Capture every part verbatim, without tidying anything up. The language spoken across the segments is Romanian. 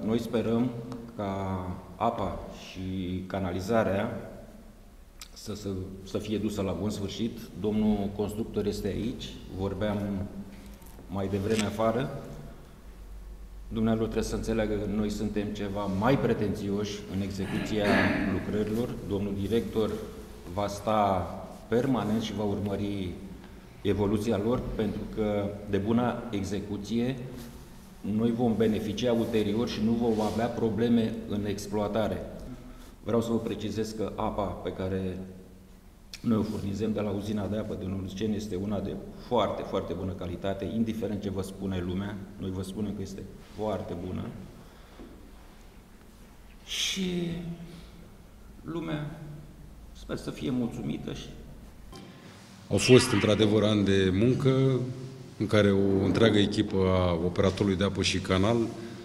noi sperăm ca apa și canalizarea să, să, să fie dusă la bun sfârșit. Domnul constructor este aici, vorbeam mai devreme afară. Dumnealor trebuie să înțeleagă că noi suntem ceva mai pretențioși în execuția lucrărilor. Domnul director va sta permanent și va urmări evoluția lor, pentru că de bună execuție noi vom beneficia ulterior și nu vom avea probleme în exploatare. Vreau să vă precizez că apa pe care noi o furnizăm de la uzina de apă din Urziceni este una de foarte, foarte bună calitate, indiferent ce vă spune lumea, noi vă spunem că este foarte bună. Și lumea sper să fie mulțumită. Și au fost într-adevăr ani de muncă în care o întreagă echipă a operatorului de apă și canal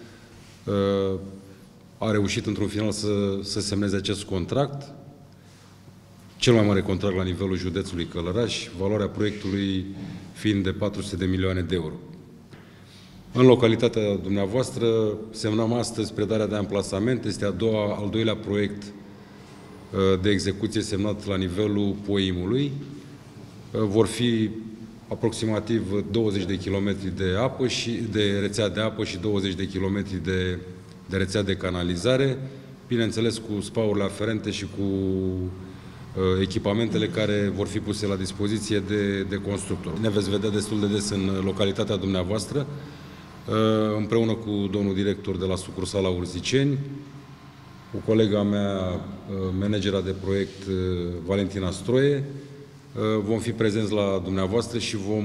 a reușit într-un final să, să semneze acest contract, cel mai mare contract la nivelul județului Călăraș, valoarea proiectului fiind de patru sute de milioane de euro. În localitatea dumneavoastră semnăm astăzi predarea de amplasament, este a doua, al doilea proiect de execuție semnat la nivelul Poimului. Vor fi aproximativ douăzeci de kilometri de apă și de rețea de apă și douăzeci de kilometri de, de rețea de canalizare, bineînțeles cu spaurile aferente și cu uh, echipamentele care vor fi puse la dispoziție de, de constructor. Ne veți vedea destul de des în localitatea dumneavoastră, uh, împreună cu domnul director de la sucursala Urziceni, cu colega mea, uh, managera de proiect uh, Valentina Stroie. Vom fi prezenți la dumneavoastră și vom,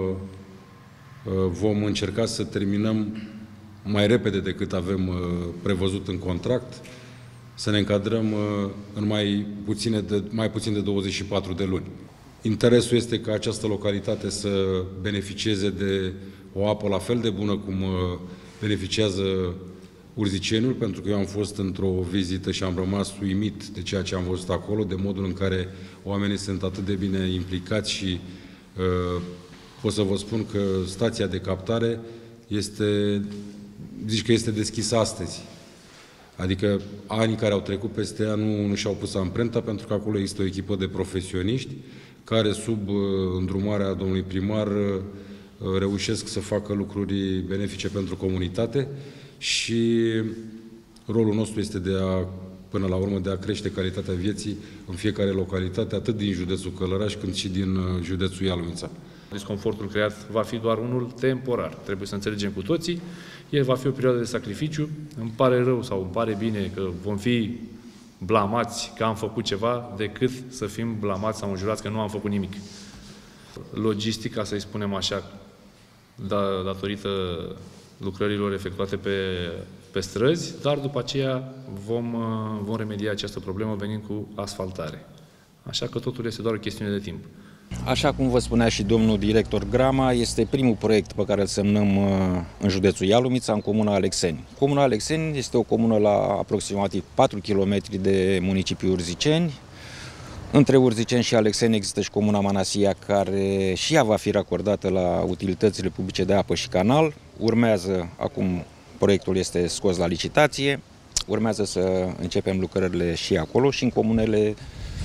vom încerca să terminăm mai repede decât avem prevăzut în contract, să ne încadrăm în mai, puține de, mai puțin de douăzeci și patru de luni. Interesul este ca această localitate să beneficieze de o apă la fel de bună cum beneficiază Urziceniul, pentru că eu am fost într-o vizită și am rămas uimit de ceea ce am văzut acolo, de modul în care oamenii sunt atât de bine implicați și uh, pot să vă spun că stația de captare este, zici că este deschisă astăzi. Adică anii care au trecut peste ea nu, nu și-au pus amprenta, pentru că acolo există o echipă de profesioniști care sub uh, îndrumarea domnului primar uh, reușesc să facă lucruri benefice pentru comunitate. Și rolul nostru este de a, până la urmă, de a crește calitatea vieții în fiecare localitate, atât din județul Călăraș, cât și din județul Ialomița. Disconfortul creat va fi doar unul temporar. Trebuie să înțelegem cu toții. El va fi o perioadă de sacrificiu. Îmi pare rău sau îmi pare bine că vom fi blamați că am făcut ceva, decât să fim blamați sau înjurați că nu am făcut nimic. Logistica, să-i spunem așa, da, datorită lucrărilor efectuate pe, pe străzi, dar după aceea vom, vom remedia această problemă venind cu asfaltare. Așa că totul este doar o chestiune de timp. Așa cum vă spunea și domnul director Grama, este primul proiect pe care îl semnăm în județul Ialomița, în comuna Alexeni. Comuna Alexeni este o comună la aproximativ patru kilometri de municipiul Urziceni. Între Urziceni și Alexeni există și comuna Manasia, care și ea va fi racordată la utilitățile publice de apă și canal. Urmează, acum proiectul este scos la licitație, urmează să începem lucrările și acolo și în comunele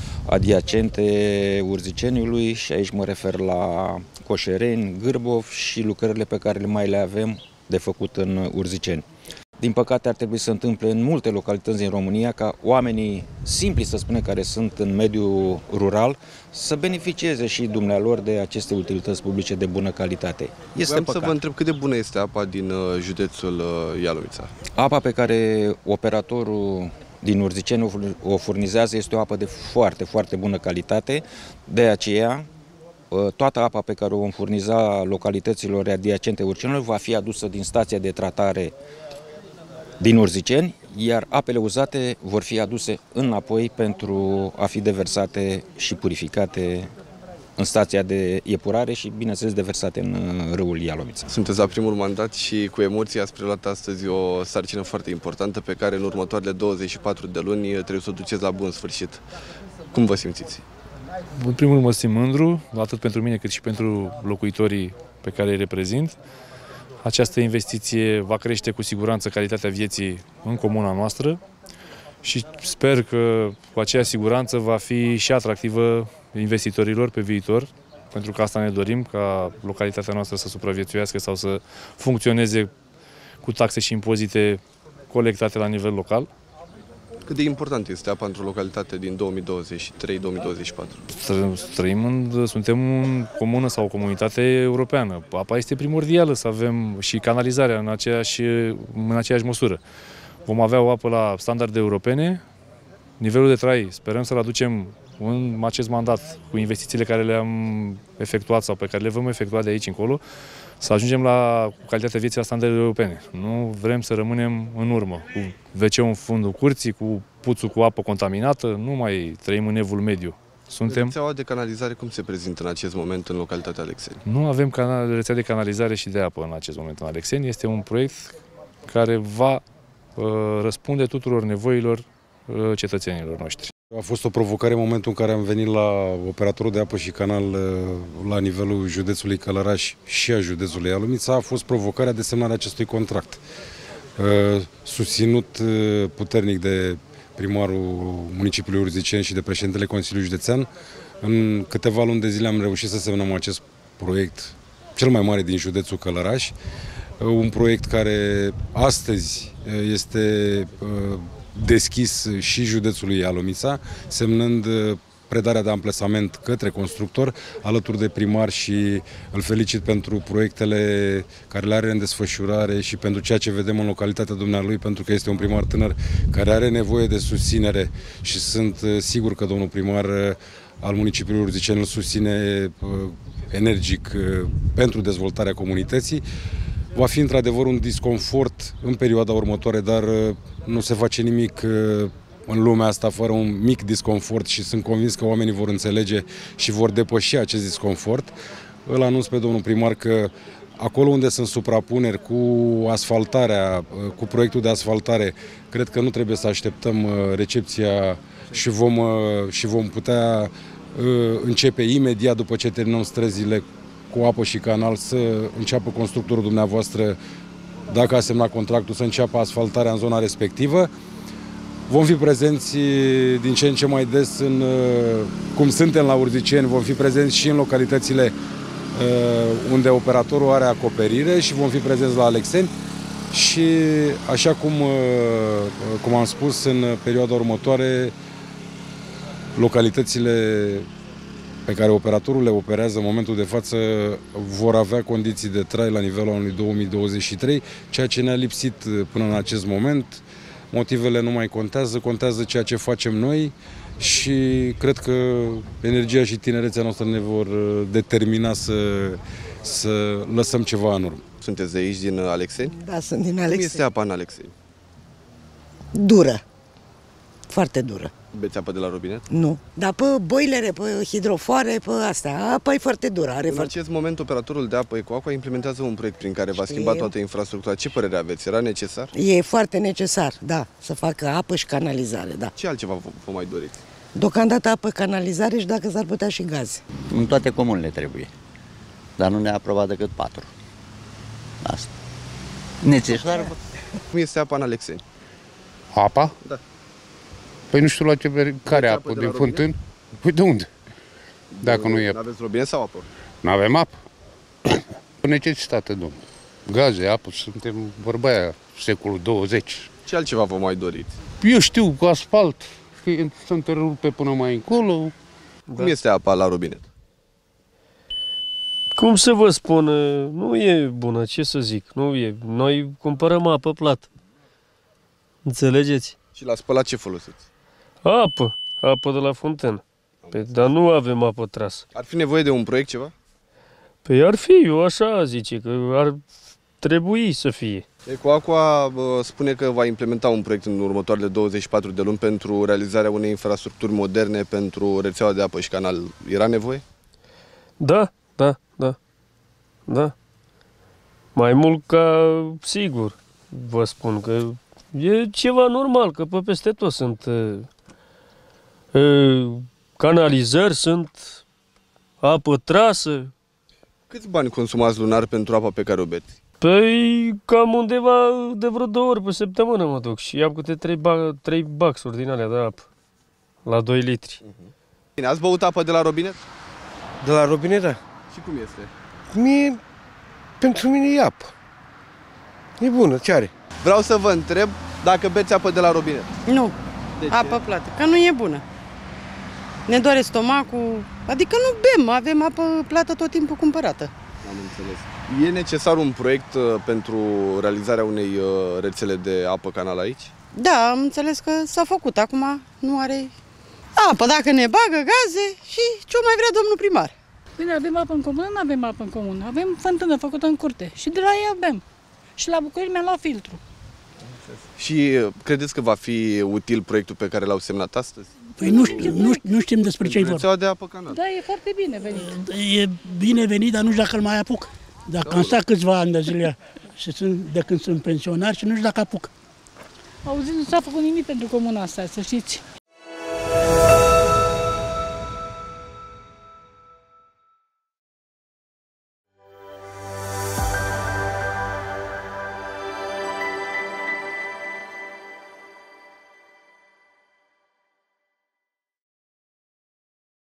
adiacente Urziceniului, și aici mă refer la Coșereni, Gârbov și lucrările pe care le mai le avem de făcut în Urziceni. Din păcate ar trebui să se întâmple în multe localități din România ca oamenii simpli, să spunem, care sunt în mediul rural, să beneficieze și dumnealor de aceste utilități publice de bună calitate. Este Vreau păcat. să vă întreb cât de bună este apa din județul Ialomița. Apa pe care operatorul din Urziceni o furnizează este o apă de foarte, foarte bună calitate, de aceea toată apa pe care o vom furniza localităților adiacente Urziceniului va fi adusă din stația de tratare din Urziceni, iar apele uzate vor fi aduse înapoi pentru a fi deversate și purificate în stația de epurare și, bineînțeles, deversate în râul Ialomița. Sunteți la primul mandat și cu emoții ați preluat astăzi o sarcină foarte importantă pe care în următoarele douăzeci și patru de luni trebuie să o duceți la bun sfârșit. Cum vă simțiți? În primul rând mă simt mândru, atât pentru mine cât și pentru locuitorii pe care îi reprezint. Această investiție va crește cu siguranță calitatea vieții în comuna noastră și sper că cu aceeași siguranță va fi și atractivă investitorilor pe viitor, pentru că asta ne dorim, ca localitatea noastră să supraviețuiască sau să funcționeze cu taxe și impozite colectate la nivel local. Cât de important este apa într-o localitate din două mii douăzeci și trei două mii douăzeci și patru? Trăim în, suntem în comună sau o comunitate europeană. Apa este primordială să avem și canalizarea în aceeași, în aceeași măsură. Vom avea o apă la standarde europene. Nivelul de trai sperăm să-l aducem în acest mandat cu investițiile care le-am efectuat sau pe care le vom efectua de aici încolo, să ajungem la calitatea vieții la standarde europene. Nu vrem să rămânem în urmă, cu ve ce-ul în fundul curții, cu puțul cu apă contaminată, nu mai trăim în evul mediu. Suntem... Rețeaua de canalizare cum se prezintă în acest moment în localitatea Alexeni? Nu avem canal, rețea de canalizare și de apă în acest moment în Alexeni. Este un proiect care va uh, răspunde tuturor nevoilor uh, cetățenilor noștri. A fost o provocare în momentul în care am venit la operatorul de apă și canal la nivelul județului Călăraș și a județului Alumnița. A fost provocarea de semnare acestui contract, susținut puternic de primarul municipiului Urziceni și de președintele Consiliului Județean. În câteva luni de zile am reușit să semnăm acest proiect, cel mai mare din județul Călăraș, un proiect care astăzi este deschis și județului Alumnița, semnând predarea de amplasament către constructor, alături de primar, și îl felicit pentru proiectele care le are în desfășurare și pentru ceea ce vedem în localitatea dumnealui, pentru că este un primar tânăr care are nevoie de susținere și sunt sigur că domnul primar al municipiului Urziceni îl susține energic pentru dezvoltarea comunității. Va fi într-adevăr un disconfort în perioada următoare, dar nu se face nimic în lumea asta fără un mic disconfort și sunt convins că oamenii vor înțelege și vor depăși acest disconfort. Îl anunț pe domnul primar că acolo unde sunt suprapuneri cu asfaltarea, cu proiectul de asfaltare, cred că nu trebuie să așteptăm recepția și vom, și vom putea începe imediat după ce terminăm străzile cu apă și canal să înceapă constructorul dumneavoastră, dacă a semnat contractul, să înceapă asfaltarea în zona respectivă. Vom fi prezenți din ce în ce mai des, în, cum suntem la Urziceni, vom fi prezenți și în localitățile unde operatorul are acoperire și vom fi prezenți la Alexeni. Și așa cum, cum am spus, în perioada următoare, localitățile pe care operatorul le operează în momentul de față vor avea condiții de trai la nivelul anului două mii douăzeci și trei, ceea ce ne-a lipsit până în acest moment. Motivele nu mai contează, contează ceea ce facem noi și cred că energia și tinerețea noastră ne vor determina să, să lăsăm ceva în urmă. Sunteți de aici, din Alexeni? Da, sunt din Alexeni. Cum este apa în Alexeni? Dură. Foarte dură. Beți apă de la robinet? Nu. Dar pe boilere, pe hidrofoare, pe astea, apa e foarte dură. Are în foarte... acest moment, operatorul de apă Ecoaqua implementează un proiect prin care va schimba toată infrastructura. Ce părere aveți? Era necesar? E foarte necesar, da, să facă apă și canalizare, da. Ce altceva vă, vă mai doriți? Deocamdată apă, canalizare și dacă s-ar putea și gaze. În toate comunele trebuie, dar nu ne-a aprobat decât patru. Asta. Necesar? Cum este apa în Alexeni? Apa? Da. Păi nu știu la ce, care apă, apă din fântân? Păi de unde? Dacă nu e... Aveți robinet sau apă? Nu avem apă. Necesitate, domnule. Gaze, apă, suntem vorba aia, secolul douăzeci. Ce altceva vă mai doriți? Eu știu, cu asfalt, că să întrerupe până mai încolo. Cum da. este apa la robinet? Cum să vă spun, nu e bună, ce să zic, nu e. Noi cumpărăm apă plată. Înțelegeți? Și la spălat ce folosiți? Apă, apă de la fontenă. Păi, dar nu avem apă trasă. Ar fi nevoie de un proiect ceva? Păi ar fi, eu așa zice, că ar trebui să fie. Ecoaqua spune că va implementa un proiect în următoarele douăzeci și patru de luni pentru realizarea unei infrastructuri moderne pentru rețeaua de apă și canal. Era nevoie? Da, da, da, da. Mai mult ca sigur, vă spun că e ceva normal, că pe peste tot sunt uh, uh, canalizări, sunt apă trasă. Câți bani consumați lunar pentru apa pe care o beți? Păi cam undeva de vreo două ori pe săptămână mă duc și iau câte trei, ba- trei baxuri din alea de apă, la doi litri. Bine, ați băut apă de la robinet? De la robinetă? Și cum este? Mie, pentru mine e apă. E bună, ce are? Vreau să vă întreb dacă beți apă de la robinet. Nu, De ce? apă plată, că nu e bună. Ne doare stomacul, adică nu bem, avem apă plată tot timpul cumpărată. Am înțeles. E necesar un proiect uh, pentru realizarea unei uh, rețele de apă canal aici? Da, am înțeles că s-a făcut, acum nu are apă, dacă ne bagă gaze și ce mai vrea domnul primar. Bine, avem apă în comun, nu avem apă în comun, avem fântână făcută în curte și de la ea bem. Și la București mi-am luat filtru. Și uh, credeți că va fi util proiectul pe care l-au semnat astăzi? Păi nu, știu, nu, nu știm despre ce-i vorba. Rețeaua de apă canal. Da, e foarte bine venit. E bine venit, dar nu știu dacă îl mai apuc. Dacă am stat câțiva ani de zile și sunt, de când sunt pensionar și nu știu dacă apuc. Auziți, nu s-a făcut nimic pentru comuna asta, să știți.